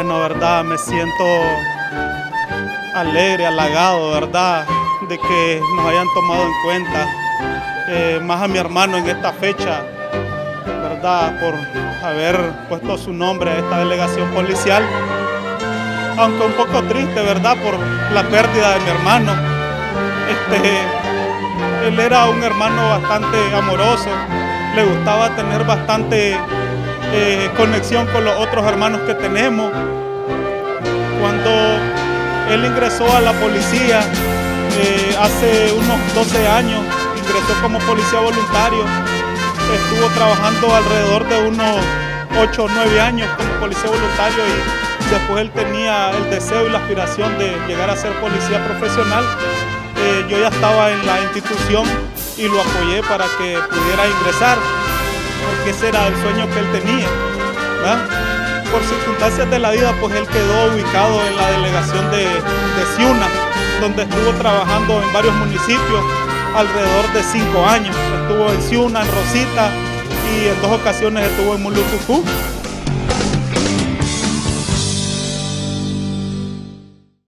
Bueno, verdad, me siento alegre, halagado, verdad, de que nos hayan tomado en cuenta, más a mi hermano en esta fecha, verdad, por haber puesto su nombre a esta delegación policial, aunque un poco triste, verdad, por la pérdida de mi hermano. Él era un hermano bastante amoroso, le gustaba tener bastante conexión con los otros hermanos que tenemos. Cuando él ingresó a la policía hace unos 12 años, ingresó como policía voluntario, estuvo trabajando alrededor de unos 8 o 9 años como policía voluntario y después él tenía el deseo y la aspiración de llegar a ser policía profesional. Yo ya estaba en la institución y lo apoyé para que pudiera ingresar, porque ese era el sueño que él tenía, ¿verdad? Por circunstancias de la vida, pues él quedó ubicado en la delegación de Ciuna, donde estuvo trabajando en varios municipios alrededor de 5 años. Estuvo en Ciuna, en Rosita y en 2 ocasiones estuvo en Mulucucú.